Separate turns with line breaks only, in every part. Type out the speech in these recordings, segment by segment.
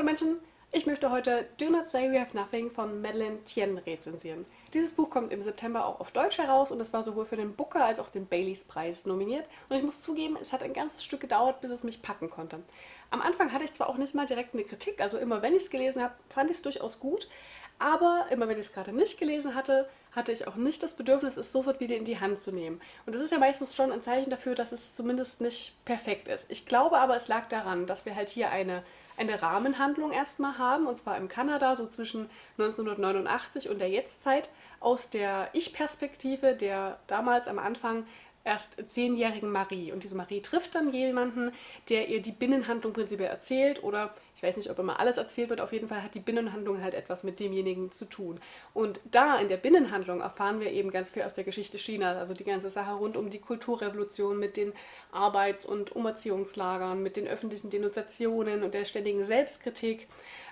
Hallo Menschen, ich möchte heute Do Not Say We Have Nothing von Madeleine Tien rezensieren. Dieses Buch kommt im September auch auf Deutsch heraus und es war sowohl für den Booker als auch den Baileys-Preis nominiert. Und ich muss zugeben, es hat ein ganzes Stück gedauert, bis es mich packen konnte. Am Anfang hatte ich zwar auch nicht mal direkt eine Kritik, also immer wenn ich es gelesen habe, fand ich es durchaus gut, aber immer wenn ich es gerade nicht gelesen hatte, hatte ich auch nicht das Bedürfnis, es sofort wieder in die Hand zu nehmen. Und das ist ja meistens schon ein Zeichen dafür, dass es zumindest nicht perfekt ist. Ich glaube aber, es lag daran, dass wir halt hier eine Rahmenhandlung erstmal haben, und zwar im Kanada, so zwischen 1989 und der Jetztzeit, aus der Ich-Perspektive der damals am Anfang erst 10-jährigen Marie. Und diese Marie trifft dann jemanden, der ihr die Binnenhandlung prinzipiell erzählt, oder ich weiß nicht, ob immer alles erzählt wird, auf jeden Fall hat die Binnenhandlung halt etwas mit demjenigen zu tun. Und da in der Binnenhandlung erfahren wir eben ganz viel aus der Geschichte Chinas, also die ganze Sache rund um die Kulturrevolution mit den Arbeits- und Umerziehungslagern, mit den öffentlichen Denunziationen und der ständigen Selbstkritik,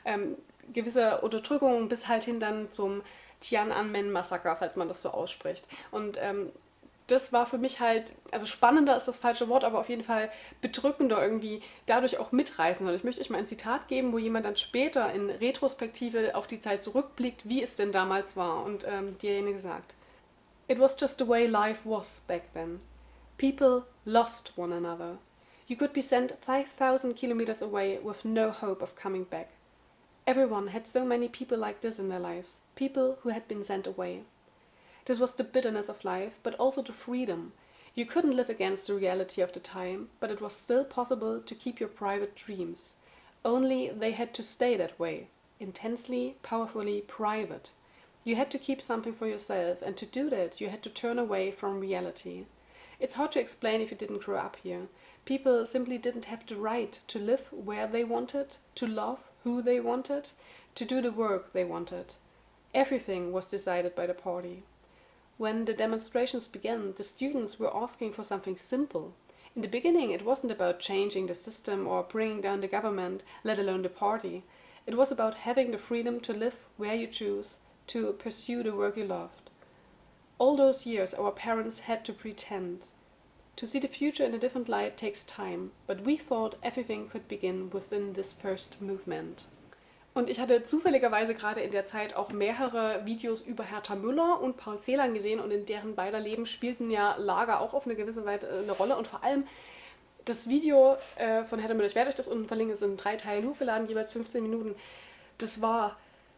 gewisser Unterdrückung bis halt hin dann zum Tiananmen-Massaker, falls man das so ausspricht. Und das war für mich halt, also spannender ist das falsche Wort, aber auf jeden Fall bedrückender irgendwie, dadurch auch mitreißender. Und ich möchte euch mal ein Zitat geben, wo jemand dann später in Retrospektive auf die Zeit zurückblickt, wie es denn damals war. Und diejenige sagt: It was just the way life was back then. People lost one another. You could be sent 5,000 kilometers away with no hope of coming back. Everyone had so many people like this in their lives, people who had been sent away. This was the bitterness of life, but also the freedom. You couldn't live against the reality of the time, but it was still possible to keep your private dreams. Only they had to stay that way, intensely, powerfully private. You had to keep something for yourself, and to do that you had to turn away from reality. It's hard to explain if you didn't grow up here. People simply didn't have the right to live where they wanted, to love who they wanted, to do the work they wanted. Everything was decided by the party. When the demonstrations began, the students were asking for something simple. In the beginning, it wasn't about changing the system or bringing down the government, let alone the party. It was about having the freedom to live where you choose, to pursue the work you loved. All those years our parents had to pretend. To see the future in a different light takes time, but we thought everything could begin within this first movement. Und ich hatte zufälligerweise gerade in der Zeit auch mehrere Videos über Hertha Müller und Paul Celan gesehen, und in deren beider Leben spielten ja Lager auch auf eine gewisse Weise eine Rolle, und vor allem das Video von Hertha Müller, ich werde euch das unten verlinken, es sind in 3 Teilen hochgeladen, jeweils 15 Minuten. Das war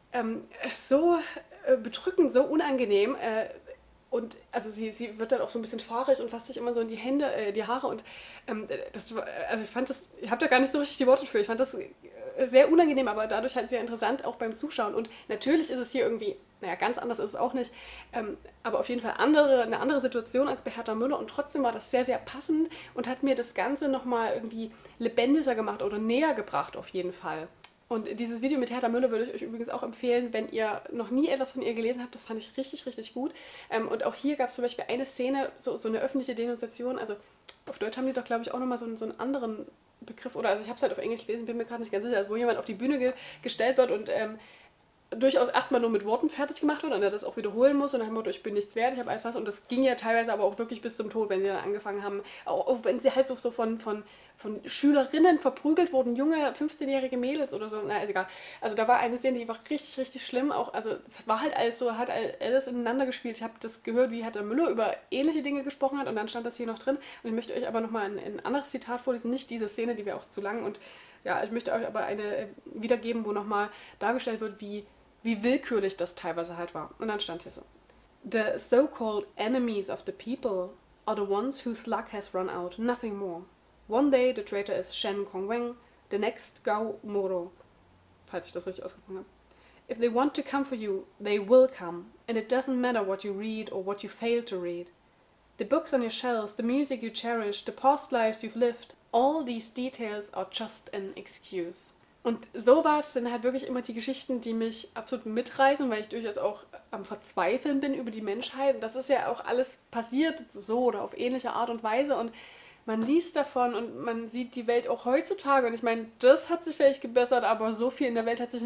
so bedrückend, so unangenehm. Und also sie wird dann auch so ein bisschen fahrig und fasst sich immer so in die Hände, die Haare, und das war, also ich fand das, ich habe da gar nicht so richtig die Worte für, ich fand das sehr unangenehm, aber dadurch halt sehr interessant auch beim Zuschauen. Und natürlich ist es hier irgendwie, naja, ganz anders ist es auch nicht, aber auf jeden Fall eine andere Situation als bei Hertha Müller, und trotzdem war das sehr, sehr passend und hat mir das Ganze nochmal irgendwie lebendiger gemacht oder näher gebracht auf jeden Fall. Und dieses Video mit Hertha Müller würde ich euch übrigens auch empfehlen, wenn ihr noch nie etwas von ihr gelesen habt. Das fand ich richtig, richtig gut. Und auch hier gab es zum Beispiel eine Szene, so eine öffentliche Denunziation. Also auf Deutsch haben die doch, glaube ich, auch nochmal so einen anderen Begriff. Oder also ich habe es halt auf Englisch gelesen, bin mir gerade nicht ganz sicher. Also wo jemand auf die Bühne gestellt wird und durchaus erstmal nur mit Worten fertig gemacht wird und er das auch wiederholen muss und nach dem Motto, ich bin nichts wert, ich habe alles was. Und das ging ja teilweise aber auch wirklich bis zum Tod, wenn sie dann angefangen haben, auch wenn sie halt so von Schülerinnen verprügelt wurden, junge 15-jährige Mädels oder so, na, ist egal. Also da war eine Szene, die war richtig, richtig schlimm, auch, also es war halt alles so, hat alles ineinander gespielt. Ich habe das gehört, wie Hertha Müller über ähnliche Dinge gesprochen hat, und dann stand das hier noch drin, und ich möchte euch aber nochmal ein anderes Zitat vorlesen, nicht diese Szene, die wäre auch zu lang, und ja, ich möchte euch aber eine wiedergeben, wo nochmal dargestellt wird, wie willkürlich das teilweise halt war. Und dann stand hier so: The so-called enemies of the people are the ones whose luck has run out, nothing more. One day the traitor is Shen Kongweng, the next Gao Moro, falls ich das richtig ausgesprochen habe. If they want to come for you, they will come, and it doesn't matter what you read or what you fail to read. The books on your shelves, the music you cherish, the past lives you've lived, all these details are just an excuse. Und sowas sind halt wirklich immer die Geschichten, die mich absolut mitreißen, weil ich durchaus auch am Verzweifeln bin über die Menschheit. Und das ist ja auch alles passiert so oder auf ähnliche Art und Weise. Und man liest davon und man sieht die Welt auch heutzutage. Und ich meine, das hat sich vielleicht gebessert, aber so viel in der Welt hat sich nicht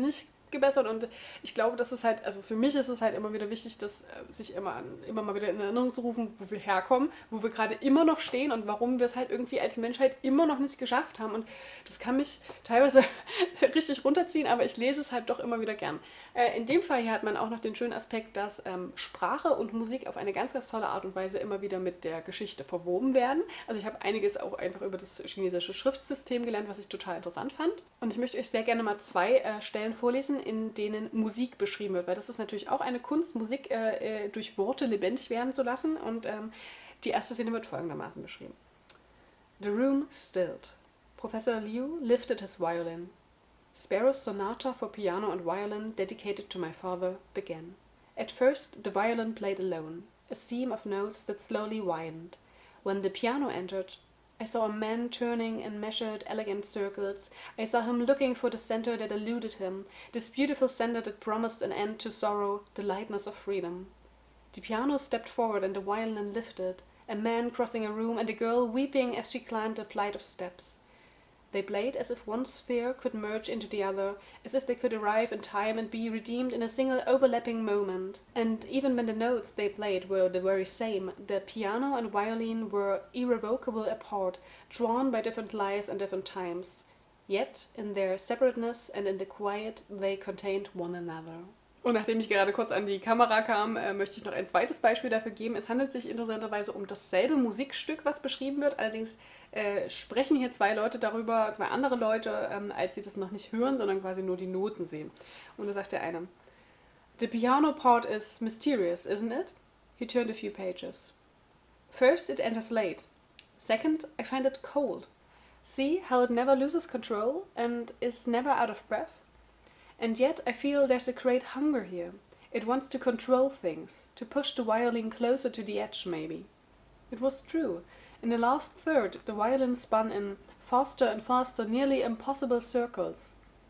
gebessert und ich glaube, das ist halt, also für mich ist es halt immer wieder wichtig, dass sich immer mal wieder in Erinnerung zu rufen, wo wir herkommen, wo wir gerade immer noch stehen und warum wir es halt irgendwie als Menschheit immer noch nicht geschafft haben. Und das kann mich teilweise richtig runterziehen, aber ich lese es halt doch immer wieder gern. In dem Fall hier hat man auch noch den schönen Aspekt, dass Sprache und Musik auf eine ganz, ganz tolle Art und Weise immer wieder mit der Geschichte verwoben werden. Also ich habe einiges auch einfach über das chinesische Schriftsystem gelernt, was ich total interessant fand. Und ich möchte euch sehr gerne mal zwei Stellen vorlesen, in denen Musik beschrieben wird, weil das ist natürlich auch eine Kunst, Musik durch Worte lebendig werden zu lassen. Und die erste Szene wird folgendermaßen beschrieben. The room stilled. Professor Liu lifted his violin. Sparrow's sonata for piano and violin, dedicated to my father, began. At first the violin played alone, a seam of notes that slowly widened. When the piano entered, I saw a man turning in measured, elegant circles. I saw him looking for the center that eluded him, this beautiful center that promised an end to sorrow, the lightness of freedom. The piano stepped forward and the violin lifted, a man crossing a room and a girl weeping as she climbed a flight of steps. They played as if one sphere could merge into the other, as if they could arrive in time and be redeemed in a single overlapping moment. And even when the notes they played were the very same, the piano and violin were irrevocably apart, drawn by different lives and different times. Yet, in their separateness and in the quiet, they contained one another. Und nachdem ich gerade kurz an die Kamera kam, möchte ich noch ein zweites Beispiel dafür geben. Es handelt sich interessanterweise um dasselbe Musikstück, was beschrieben wird. Allerdings sprechen hier zwei Leute darüber, zwei andere Leute, als sie das noch nicht hören, sondern quasi nur die Noten sehen. Und da sagt der eine, The piano part is mysterious, isn't it? He turned a few pages. First, it enters late. Second, I find it cold. See how it never loses control and is never out of breath? And yet I feel there's a great hunger here. It wants to control things, to push the violin closer to the edge, maybe. It was true. In the last third, the violin spun in faster and faster, nearly impossible circles.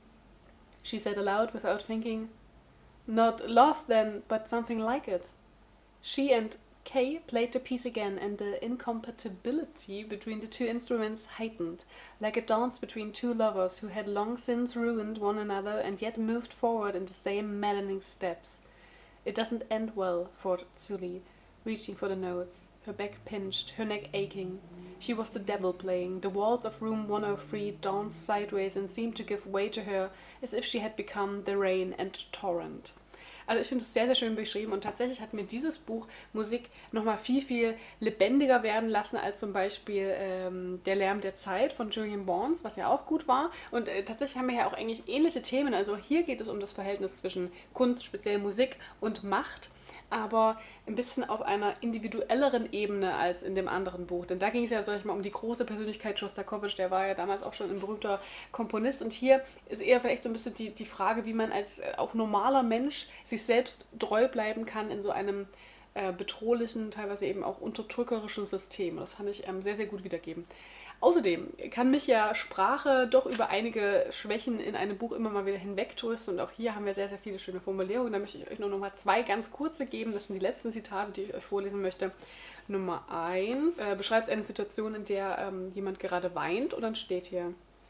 She said aloud without thinking, Not love, then, but something like it. She and Kay played the piece again, and the incompatibility between the two instruments heightened, like a dance between two lovers who had long since ruined one another and yet moved forward in the same maddening steps. It doesn't end well, thought Sully, reaching for the notes, her back pinched, her neck aching. She was the devil playing. The walls of room 103 danced sideways and seemed to give way to her, as if she had become the rain and torrent. Also ich finde es sehr, sehr schön beschrieben und tatsächlich hat mir dieses Buch Musik nochmal viel, viel lebendiger werden lassen als zum Beispiel Der Lärm der Zeit von Julian Barnes, was ja auch gut war. Und tatsächlich haben wir ja auch eigentlich ähnliche Themen. Also hier geht es um das Verhältnis zwischen Kunst, speziell Musik und Macht, aber ein bisschen auf einer individuelleren Ebene als in dem anderen Buch. Denn da ging es ja, sag ich mal, um die große Persönlichkeit Schostakowitsch, der war ja damals auch schon ein berühmter Komponist. Und hier ist eher vielleicht so ein bisschen die Frage, wie man als auch normaler Mensch sich selbst treu bleiben kann in so einem bedrohlichen, teilweise eben auch unterdrückerischen System. Das fand ich sehr, sehr gut wiedergeben. Außerdem kann mich ja Sprache doch über einige Schwächen in einem Buch immer mal wieder hinwegtrösten und auch hier haben wir sehr, sehr viele schöne Formulierungen. Da möchte ich euch nur noch mal zwei ganz kurze geben. Das sind die letzten Zitate, die ich euch vorlesen möchte. Nummer 1 beschreibt eine Situation, in der jemand gerade weint und dann steht hier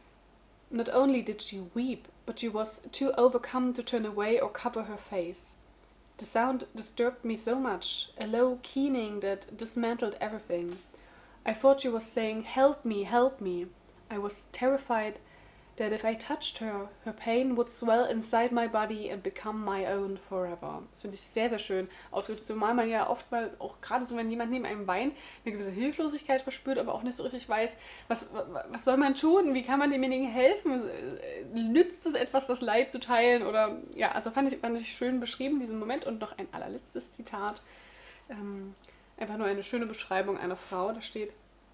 Not only did she weep, but she was too overcome to turn away or cover her face. The sound disturbed me so much, a low keening that dismantled everything. I thought she was saying, help me, help me. I was terrified that if I touched her, her pain would swell inside my body and become my own forever. Das finde ich sehr, sehr schön ausgedrückt, zumal man ja oftmals, auch gerade so, wenn jemand neben einem weint, eine gewisse Hilflosigkeit verspürt, aber auch nicht so richtig weiß, was soll man tun, wie kann man demjenigen helfen, nützt es etwas, das Leid zu teilen oder, ja, also fand ich schön beschrieben, diesen Moment und noch ein allerletztes Zitat, einfach nur eine schöne Beschreibung einer Frau, da steht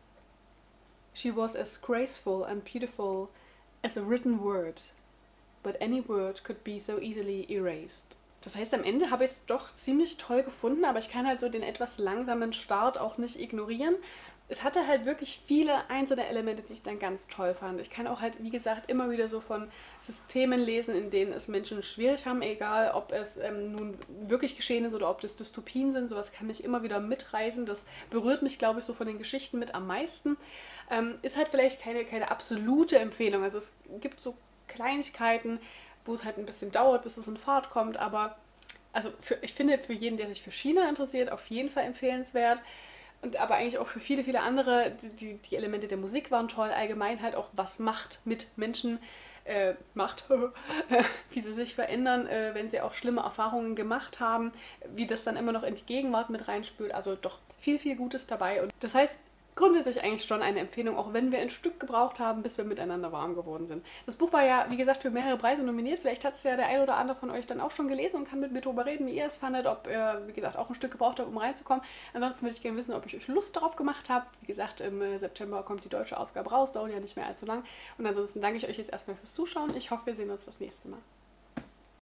She was as graceful and beautiful as a written word, but any word could be so easily erased. Das heißt, am Ende habe ich es doch ziemlich toll gefunden, aber ich kann halt so den etwas langsamen Start auch nicht ignorieren. Es hatte halt wirklich viele einzelne Elemente, die ich dann ganz toll fand. Ich kann auch halt, wie gesagt, immer wieder so von Systemen lesen, in denen es Menschen schwierig haben, egal ob es nun wirklich geschehen ist oder ob das Dystopien sind. Sowas kann mich immer wieder mitreißen. Das berührt mich, glaube ich, so von den Geschichten mit am meisten. Ist halt vielleicht keine absolute Empfehlung. Also es gibt so Kleinigkeiten, wo es halt ein bisschen dauert, bis es in Fahrt kommt, aber also ich finde, für jeden, der sich für China interessiert, auf jeden Fall empfehlenswert. Und aber eigentlich auch für viele, viele andere, die Elemente der Musik waren toll, allgemein halt auch, was Macht mit Menschen macht, wie sie sich verändern, wenn sie auch schlimme Erfahrungen gemacht haben, wie das dann immer noch in die Gegenwart mit reinspült. Also doch viel, viel Gutes dabei. Und das heißt, grundsätzlich eigentlich schon eine Empfehlung, auch wenn wir ein Stück gebraucht haben, bis wir miteinander warm geworden sind. Das Buch war ja, wie gesagt, für mehrere Preise nominiert. Vielleicht hat es ja der ein oder andere von euch dann auch schon gelesen und kann mit mir drüber reden, wie ihr es fandet, ob ihr, wie gesagt, auch ein Stück gebraucht habt, um reinzukommen. Ansonsten würde ich gerne wissen, ob ich euch Lust darauf gemacht habe. Wie gesagt, im September kommt die deutsche Ausgabe raus, dauert ja nicht mehr allzu lang. Und ansonsten danke ich euch jetzt erstmal fürs Zuschauen. Ich hoffe, wir sehen uns das nächste Mal.